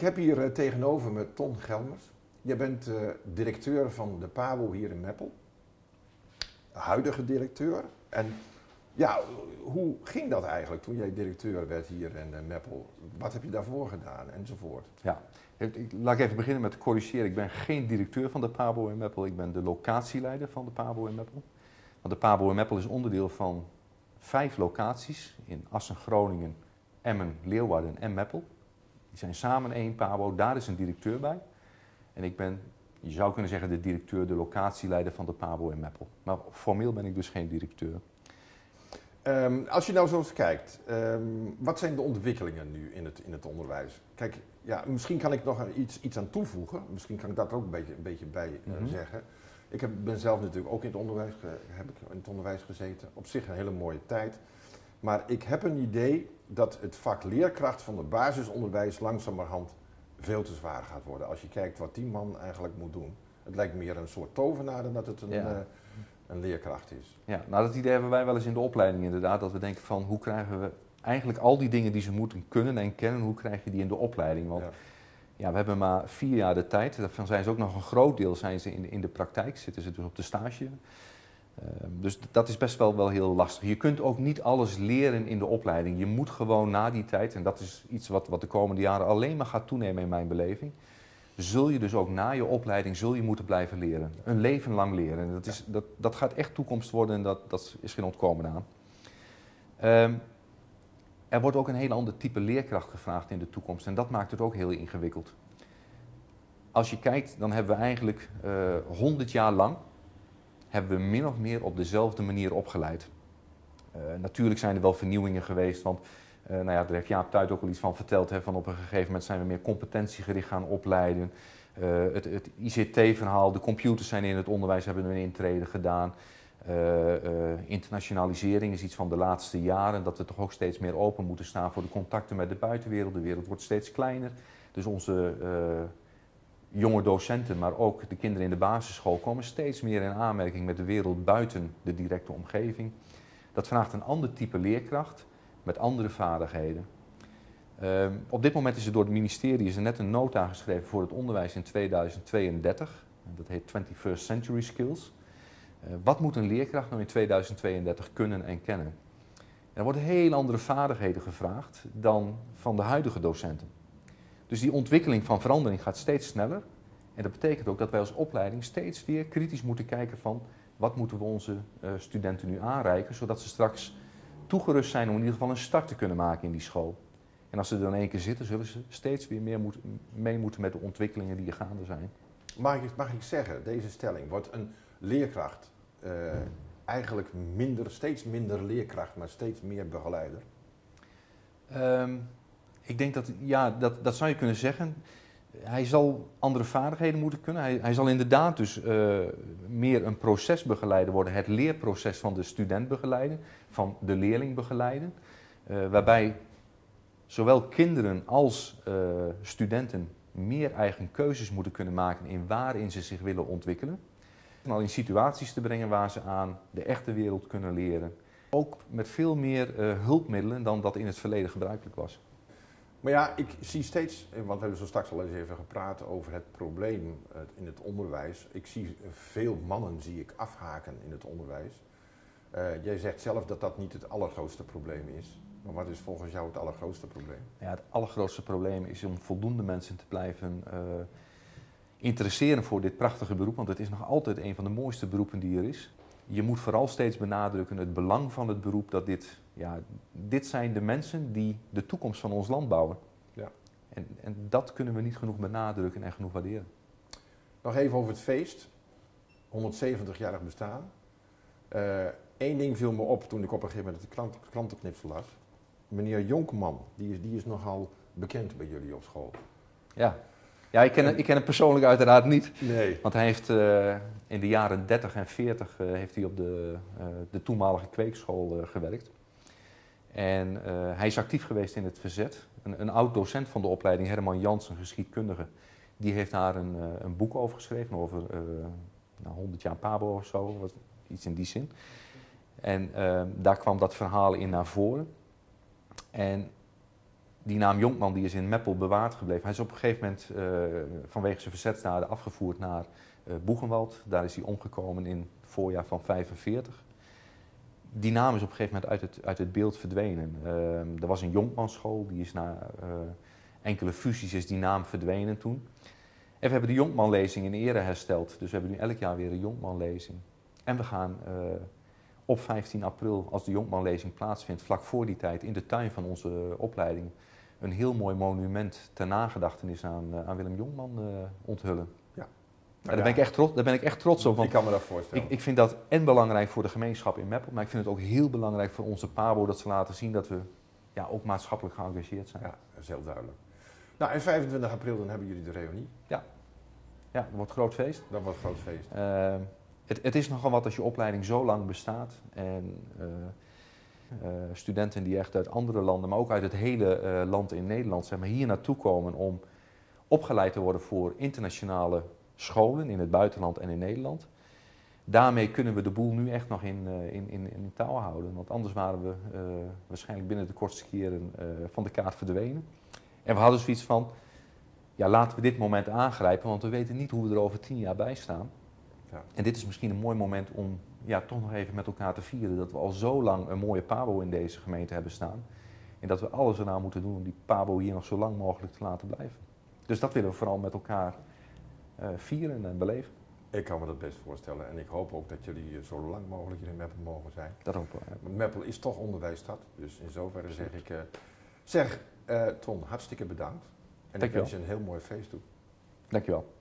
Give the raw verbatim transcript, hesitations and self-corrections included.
heb hier uh, tegenover me Ton Gelmers. Jij bent uh, directeur van de PABO hier in Meppel. Huidige directeur. En ja, hoe ging dat eigenlijk toen jij directeur werd hier in uh, Meppel? Wat heb je daarvoor gedaan enzovoort? Ja, laat ik even beginnen met te corrigeren. Ik ben geen directeur van de PABO in Meppel. Ik ben de locatieleider van de PABO in Meppel. Want de PABO in Meppel is onderdeel van vijf locaties in Assen, Groningen, Emmen, Leeuwarden en Meppel. Die zijn samen één PABO, daar is een directeur bij. En ik ben, je zou kunnen zeggen, de directeur, de locatieleider van de PABO in Meppel. Maar formeel ben ik dus geen directeur. Um, als je nou zo eens kijkt, um, wat zijn de ontwikkelingen nu in het, in het onderwijs? Kijk, ja, misschien kan ik nog iets, iets aan toevoegen. Misschien kan ik dat ook een beetje, een beetje bij uh, mm-hmm. zeggen. Ik heb, ben zelf natuurlijk ook in het, onderwijs, uh, heb ik in het onderwijs gezeten. Op zich een hele mooie tijd. Maar ik heb een idee dat het vak leerkracht van het basisonderwijs langzamerhand veel te zwaar gaat worden. Als je kijkt wat die man eigenlijk moet doen. Het lijkt meer een soort tovenaar dan dat het een, ja. uh, een leerkracht is. Ja, nou dat idee hebben wij wel eens in de opleiding inderdaad. Dat we denken van hoe krijgen we eigenlijk al die dingen die ze moeten kunnen en kennen, hoe krijg je die in de opleiding? Want ja. Ja, we hebben maar vier jaar de tijd. Daarvan zijn ze ook nog een groot deel zijn ze in, in de praktijk, zitten ze dus op de stage. Uh, dus dat is best wel, wel heel lastig. Je kunt ook niet alles leren in de opleiding. Je moet gewoon na die tijd, en dat is iets wat, wat de komende jaren alleen maar gaat toenemen in mijn beleving, zul je dus ook na je opleiding zul je moeten blijven leren. Een leven lang leren. En dat, is, dat, dat gaat echt toekomst worden en dat, dat is geen ontkomen aan. Um, er wordt ook een heel ander type leerkracht gevraagd in de toekomst en dat maakt het ook heel ingewikkeld. Als je kijkt, dan hebben we eigenlijk honderd uh, jaar lang hebben we min of meer op dezelfde manier opgeleid. Uh, natuurlijk zijn er wel vernieuwingen geweest, want uh, nou ja, daar heeft Jaap Tuit ook al iets van verteld. Hè, van op een gegeven moment zijn we meer competentiegericht gaan opleiden. Uh, het, het I C T-verhaal, de computers zijn in het onderwijs, hebben een intrede gedaan. Uh, uh, internationalisering is iets van de laatste jaren, dat we toch ook steeds meer open moeten staan voor de contacten met de buitenwereld. De wereld wordt steeds kleiner, dus onze uh, jonge docenten, maar ook de kinderen in de basisschool komen steeds meer in aanmerking met de wereld buiten de directe omgeving. Dat vraagt een ander type leerkracht met andere vaardigheden. Uh, op dit moment is er door het ministerie is er net een nota geschreven voor het onderwijs in tweeduizend tweeëndertig. Dat heet twenty-first century skills. Uh, wat moet een leerkracht nou in tweeduizend tweeëndertig kunnen en kennen? En er worden heel andere vaardigheden gevraagd dan van de huidige docenten. Dus die ontwikkeling van verandering gaat steeds sneller. En dat betekent ook dat wij als opleiding steeds weer kritisch moeten kijken van wat moeten we onze uh, studenten nu aanreiken, zodat ze straks toegerust zijn om in ieder geval een start te kunnen maken in die school. En als ze er dan één keer zitten, zullen ze steeds weer meer moet, mee moeten met de ontwikkelingen die er gaande zijn. Mag ik, mag ik zeggen, deze stelling, wordt een leerkracht uh, eigenlijk minder, steeds minder leerkracht, maar steeds meer begeleider? Um, ik denk dat, ja, dat, dat zou je kunnen zeggen. Hij zal andere vaardigheden moeten kunnen. Hij, hij zal inderdaad dus uh, meer een procesbegeleider worden, het leerproces van de student begeleiden, van de leerling begeleiden. Uh, waarbij zowel kinderen als uh, studenten meer eigen keuzes moeten kunnen maken in waarin ze zich willen ontwikkelen. En al in situaties te brengen waar ze aan de echte wereld kunnen leren. Ook met veel meer uh, hulpmiddelen dan dat in het verleden gebruikelijk was. Maar ja, ik zie steeds, want we hebben zo straks al eens even gepraat over het probleem in het onderwijs. Ik zie veel mannen zie ik afhaken in het onderwijs. Uh, jij zegt zelf dat dat niet het allergrootste probleem is. Maar wat is volgens jou het allergrootste probleem? Ja, het allergrootste probleem is om voldoende mensen te blijven uh, interesseren voor dit prachtige beroep. Want het is nog altijd een van de mooiste beroepen die er is. Je moet vooral steeds benadrukken het belang van het beroep. Dat dit, ja, dit zijn de mensen die de toekomst van ons land bouwen. Ja. En, en dat kunnen we niet genoeg benadrukken en genoeg waarderen. Nog even over het feest. honderdzeventig-jarig bestaan. Eén uh, ding viel me op toen ik op een gegeven moment het krant, krantenknipsel las. Meneer Jonkman, die is, die is nogal bekend bij jullie op school. Ja, ja ik, ken, en, ik ken hem persoonlijk uiteraard niet. Nee. Want hij heeft uh, in de jaren dertig en veertig uh, heeft hij op de, uh, de toenmalige kweekschool uh, gewerkt. En uh, hij is actief geweest in het verzet. Een, een oud docent van de opleiding, Herman Jansen, geschiedkundige, die heeft daar een, uh, een boek over geschreven, over uh, nou, honderd jaar PABO of zo, wat, iets in die zin. En uh, daar kwam dat verhaal in naar voren. En die naam Jonkman die is in Meppel bewaard gebleven. Hij is op een gegeven moment uh, vanwege zijn verzetsdaden afgevoerd naar uh, Boegenwald. Daar is hij omgekomen in het voorjaar van vijfenveertig. Die naam is op een gegeven moment uit het, uit het beeld verdwenen. Uh, er was een Jonkmanschool, die is na uh, enkele fusies is die naam verdwenen toen. En we hebben de Jonkmanlezing in ere hersteld. Dus we hebben nu elk jaar weer een Jonkmanlezing. En we gaan uh, op vijftien april, als de Jonkmanlezing plaatsvindt, vlak voor die tijd in de tuin van onze uh, opleiding, een heel mooi monument ter nagedachtenis aan, uh, aan Willem Jonkman uh, onthullen. Ja. Nou, daar, ben ik echt trots, daar ben ik echt trots op. Want ik kan me dat voorstellen. Ik, ik vind dat en belangrijk voor de gemeenschap in Meppel, maar ik vind het ook heel belangrijk voor onze PABO dat ze laten zien dat we ja, ook maatschappelijk geëngageerd zijn. Ja, dat is heel duidelijk. Nou, en vijfentwintig april dan hebben jullie de reunie. Ja, ja dat wordt een groot feest. Dat wordt een groot feest. Uh, het, het is nogal wat als je opleiding zo lang bestaat en uh, uh, studenten die echt uit andere landen, maar ook uit het hele uh, land in Nederland, zeg maar, hier naartoe komen om opgeleid te worden voor internationale scholen in het buitenland en in Nederland. Daarmee kunnen we de boel nu echt nog in, uh, in, in, in touw houden, want anders waren we uh, waarschijnlijk binnen de kortste keren uh, van de kaart verdwenen. En we hadden zoiets van, ja, laten we dit moment aangrijpen, want we weten niet hoe we er over tien jaar bij staan. Ja. En dit is misschien een mooi moment om ja, toch nog even met elkaar te vieren dat we al zo lang een mooie PABO in deze gemeente hebben staan. En dat we alles eraan moeten doen om die PABO hier nog zo lang mogelijk te laten blijven. Dus dat willen we vooral met elkaar uh, vieren en beleven. Ik kan me dat best voorstellen en ik hoop ook dat jullie zo lang mogelijk hier in Meppel mogen zijn. Dat hopen we. Want Meppel is toch onderwijsstad, dus in zoverre zeg ik... Uh, zeg, uh, Ton, hartstikke bedankt. En ik wens je een heel mooi feest toe. Dankjewel.